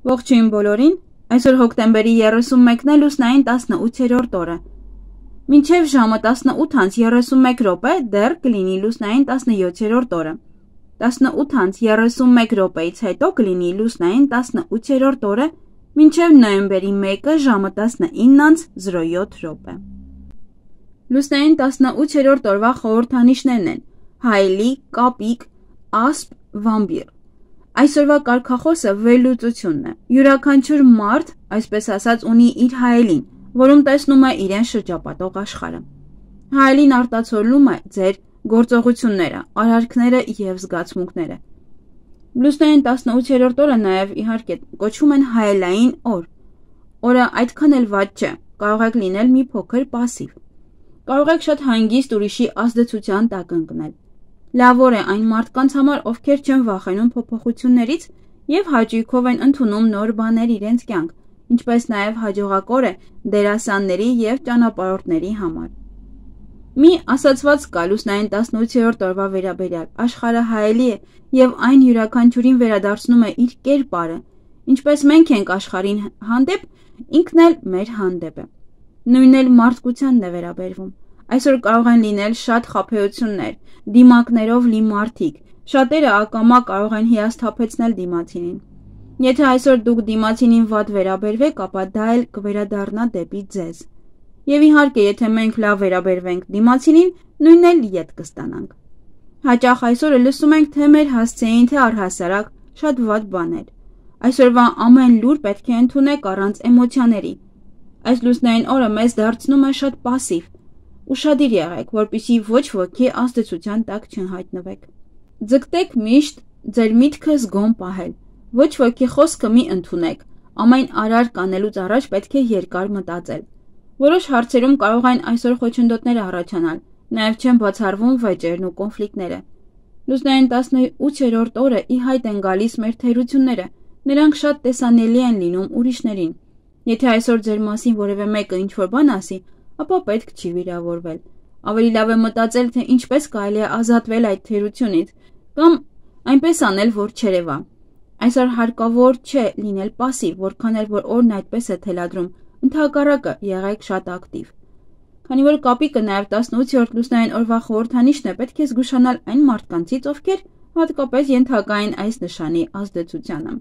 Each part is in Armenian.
Ողջույն բոլորին, այսօր հոկտեմբերի 31-ն է լուսնային 18-րդ օրը։ Մինչև ժամը 18:31 րոպե դեռ կլինի լուսնային 17-րդ օրը։ 18:31 րոպեից հետո կլինի լուսնային 18-րդ օրը, մինչև նոյեմբերի 1-ը ժամը 19:07 րոպե։ Լուսնային 18-րդ օրվա խորհրդանիշներն են՝ հայելի, կապիկ, ասպ, վամպիր։ Այսօրվա կարգախոսը վերլուծությունն է։ Յուրաքանչյուր մարդ, այսպես ասած, ունի իր հայելին, որում տեսնում է իրեն շրջապատող աշխարհը։ Հայելին արտացոլում է ձեր գործողությունները, արարքները եւ զգացմունքները։ Լուսնային 18-րդ օրը նաեւ իհարկե կոչվում են հայելային օր։ Օրը այդքան էլ վատ չէ, կարող եք լինել մի փոքր պասիվ։ Կարող եք շատ հանգիստ ուրիշի ազդեցության տակ ընկնել։ Լավ օր է այն մարդկանց համար, ովքեր չեն վախենում փոփոխություններից եւ հաճույքով են ընդունում նոր բաներ իրենց կյանք, ինչպես նաեւ հաջողակ օր է դերասանների եւ ճանապարհորդների համար։ Մի ասացված կա լուսնային 18-րդ օրվա վերաբերյալ. աշխարհը հայելի է եւ այն յուրաքանչյուրին վերադարձնում է իր կերպարը, ինչպես մենք ենք աշխարհին հանդեպ, ինքն էլ մեր հանդեպ է։ Նույնն էլ մարդկությանն է վերաբերվում։ Այսօր կարող են լինել շատ խաբեություններ, դիմակներով լի մարդիկ, շատերը ակամա կարող են հիասթափեցնել դիմացինին։ Եթե այսօր դուք դիմացինին վատ վերաբերվեք, ապա դա էլ կվերադառնա դեպի ձեզ։ Եվ իհարկե, եթե մենք լավ վերաբերվենք դիմացինին, նույնն էլ ետ կստանանք։ Հաճախ այսօրը լսում ենք թե մեր հասցեին, թե առհասարակ շատ վատ բաներ։ Այսօրվա ամեն լուր պետք է ընդունեք առանց էմոցիաների։ Այս լուսնային օրը մեզ դարձնում է շատ պասիվ։ Ուշադիր եղեք, որպեսզի ոչ ոքի ազդեցության տակ չհայտնվեք։ Ձգտեք միշտ ձեր միտքը զգոն պահել։ Ոչ ոքի խոսքը մի ընդունեք։ Ամեն արարք անելուց առաջ պետք է երկար մտածել։ Որոշ հարցերում կարող են այսօր խոչընդոտներ առաջանալ, նաև չեն բացառվում վեճերն ու կոնֆլիկտները։ Լուսնային 18-րդ օրը ի հայտ են գալիս մեր թերությունները, նրանք շատ տեսանելի են լինում ուրիշներին։ Եթե այսօր ձեր մասին որևէ մեկը ինչ-որ բան ասի, ապա պետք չի վիրավորվել։ Ավելի լավ է մտածել, թե ինչպես կարելի է ազատվել այդ թերությունից, կամ այնպես անել, որ չերևա։ Այսօր հարկավոր չէ լինել պասիվ, որքան էլ որ օրն այդպես է թելադրում, ընդհակառակը եղեք շատ ակտիվ։ Քանի որ կապիկը նաև 18-րդ լուսնային օրվա խորհրդանիշն է, պետք է զգուշանալ այն մարդկանցից, ովքեր հատկապես ենթակա են այս նշանի ազդեցությանը։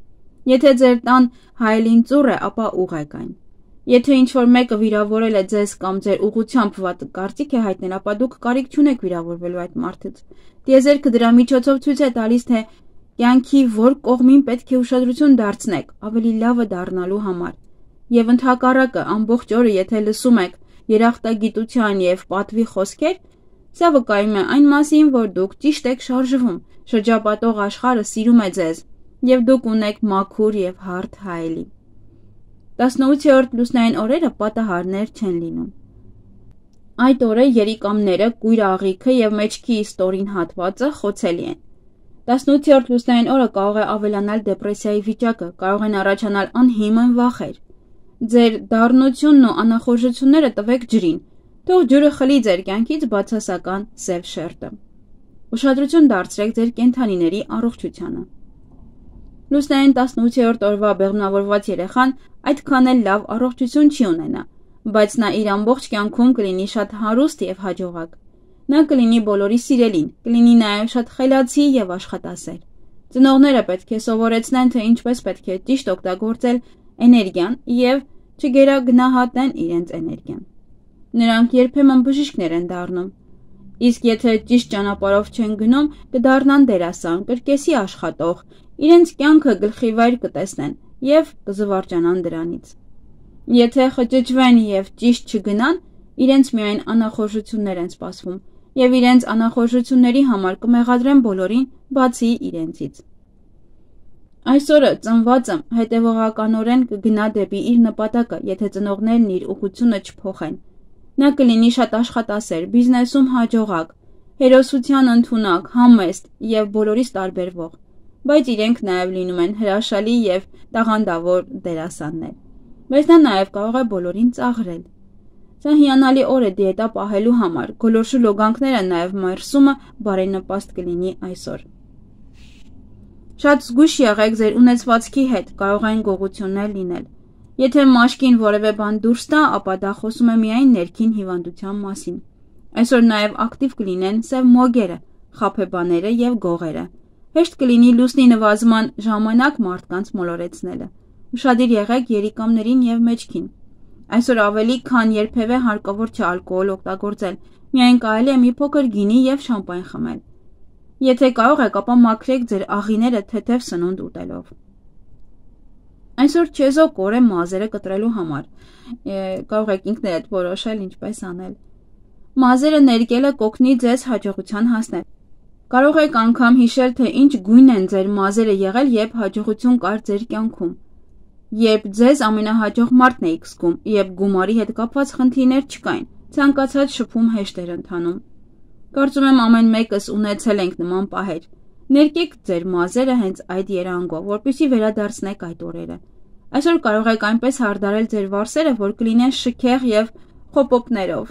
Եթե ձեր տան հայելին ծուռ է, ապա ուղղեք այն։ Եթե ինչ-որ մեկը վիրավորել է ձեզ կամ ձեր ուղղությամբ վատ կարծիք է հայտնել, ապա դուք կարիք չունեք վիրավորվելու այդ մարդից։ Տիեզերքը դրա միջոցով ցույց է տալիս, թե կյանքի որ կողմին պետք է ուշադրություն դարձնեք ավելի լավը դառնալու համար։ Եվ ընդհակառակը ամբողջ օրը եթե լսում եք երախտագիտության եւ պատվի խոսքեր, սա վկայում է այն մասին, որ դուք ճիշտ եք շարժվում, շրջապատող աշխարհը սիրում է ձեզ եւ դուք ունեք մաքուր եւ հարթ հայելի։ 18-րդ լուսնային օրերը պատահարներ չեն լինում։ Այդ օրը երիկամները, կույր աղիքը եւ մեջքի ստորին հատվածը խոցելի են։ 18-րդ լուսնային օրը կարող է ավելանալ դեպրեսիայի վիճակը, կարող են առաջանալ անհիմն վախեր։ Ձեր դառնությունն ու անախորժությունները տվեք ջրին, թող ջուրը խլի ձեր կյանքից բացասական սև շերտը։ Ուշադրություն դարձրեք ձեր կենդանիների առողջությանը։ Լուսնային 18-րդ օրվա բեղմնավորված երեխան այդքան էլ լավ առողջություն չի ունենա, բայց նա իր ամբողջ կյանքում կլինի շատ հարուստ եւ հաջողակ։ Նա կլինի բոլորի սիրելին, կլինի նաև շատ խելացի եւ աշխատասեր։ Ծնողները պետք է սովորեցնեն, թե ինչպես պետք է ճիշտ օգտագործել էներգիան եւ չգերագնահատեն իրենց էներգիան։ Նրանք երբեմն բժիշկներ են դառնում։ Իսկ եթե ճիշտ ճանապարհով չեն գնում, կդառնան դերասան, կրկեսի աշխատող, իրենց կյանքը գլխի վայր կտեսնեն եւ կզվարճանան դրանից։ Եթե խճճվեն եւ ճիշտ չգնան, իրենց միայն անախորժություններ են սպասվում եւ իրենց անախորժությունների համար կմեղադրեն բոլորին, բացի իրենցից։ Այսօրը ծնվածը հետևողականորեն կգնա դեպի իր նպատակը, եթե ծնողներն իր ուղղությունը չփոխեն։ Նա կլինի շատ աշխատասեր, բիզնեսում հաջողակ, հերոսության ընդունակ, համեստ եւ բոլորից տարբերվող, բայց իրենք նաեւ լինում են հրաշալի եւ տաղանդավոր դերասաններ։ Բայց նա նաեւ կարող է բոլորին ծաղրել։ Սա հիանալի օր է դիետա պահելու համար, գոլորշու լոգանքները նաև մերսումը բարենպաստ կլինի այսօր։ Շատ զգույշ եղեք ձեր ունեցվածքի հետ, կարող են գողություններ լինել։ Եթե մաշկին որևէ բան դուրս տա, ապա դա խոսում է միայն ներքին հիվանդության մասին։ Այսօր նաև ակտիվ կլինեն սև մոգերը, խաբեբաները և գողերը։ Հեշտ կլինի լուսնի նվազման ժամանակ մարդկանց մոլորեցնելը։ Ուշադիր եղեք երիկամներին և մեջքին։ Այսօր ավելի քան երբևէ հարկավոր չէ ալկոհոլ օգտագործել, միայն կարելի է մի փոքր գինի և շամպայն խմել։ Եթե կարող եք, ապա մաքրեք ձեր աղիները թեթև սնունդ ուտելով։ Այսօր չեզոք օր է մազերը կտրելու համար։ Կարող եք ինքներդ որոշել ինչպես անել։ Մազերը ներկելը կօգնի ձեզ հաջողության հասնել։ Կարող եք անգամ հիշել, թե ինչ գույն են ձեր մազերը եղել, երբ հաջողություն կար ձեր կյանքում, երբ ձեզ ամենահաջող մարդն էիք զգում, երբ գումարի հետ կապված խնդիրներ չկային, ցանկացած շփում հեշտ էր ընթանում։ Կարծում եմ ամեն մեկս ունեցել ենք նման պահեր։ Ներկեք ձեր մազերը հենց այդ երանգով, որպեսզի վերադարձնեք այդ օրերը։ Այսօր կարող եք այնպես հարդարել ձեր վարսերը, որ կլինեն շքեղ և խոպոպներով։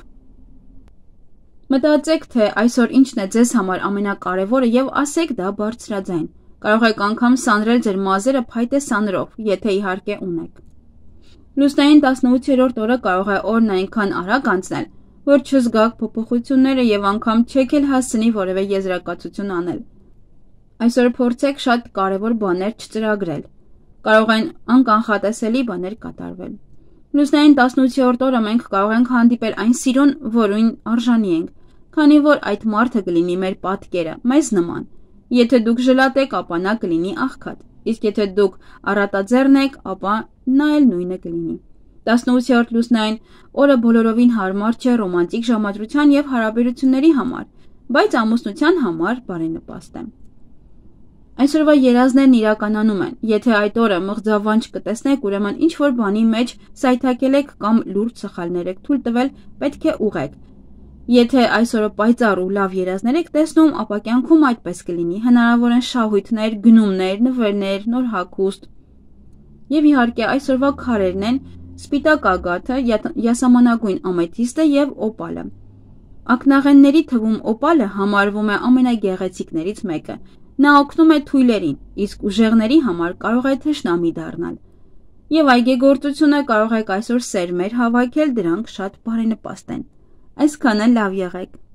Մտածեք, թե այսօր ինչն է ձեզ համար ամենակարևորը և ասեք դա բարձրաձայն։ Կարող եք անգամ սանրել ձեր մազերը փայտե սանրով, եթե իհարկե ունեք։ Լուսնային 18-րդ օրը կարող է օրն այնքան արագ անցնել, որ չզգաք փոփոխությունները և անգամ չեք էլ հասցնի որևէ եզրակացություն անել։ Այսօր փորձեք շատ կարևոր բաներ չծրագրել։ Կարող են անկանխատեսելի բաներ կատարվել։ Լուսնային 18-րդ օրը մենք կարող ենք հանդիպել այն սիրուն, որին արժանի ենք, քանի որ այդ մարդը կլինի մեր պատկերը, մեզ նման։ Եթե դուք ժլատ եք, ապա նա կլինի աղքատ, իսկ եթե դուք առատաձեռն եք, ապա նա էլ նույնը կլինի։ 18-րդ լուսնային օրը բոլորովին հարմար չէ ռոմանտիկ ժամադրության և հարաբերությունների համար, բայց ամուսնության համար բարենպաստ է։ Այսօրվա երազներն իրականանում են։ Եթե այդ օրը մղձավանջ կտեսնեք, ուրեմն ինչ-որ բանի մեջ սայթաքել եք կամ լուրջ սխալներ եք թույլ տվել, պետք է ուղղեք։ Եթե այսօրը պայծառ ու լավ երազներ եք տեսնում, ապա կյանքում այդպես կլինի։ Հնարավոր են շահույթներ, գնումներ, նվերներ, նոր հագուստ։ Եվ իհարկե այսօրվա քարերն են սպիտակ ագաթը, յասամանագույն ամեթիստը և օպալը։ Ակնաղենների թվում օպալը համարվում է ամենագեղեցիկներից մեկը։ Նա օգնում է թույլերին, իսկ ուժեղների համար կարող է թշնամի դառնալ։ Եվ այգեգործությունը կարող եք այսօր սերմեր հավաքել, դրանք շատ բարենպաստ են։ Այսքանը լավ եղեք։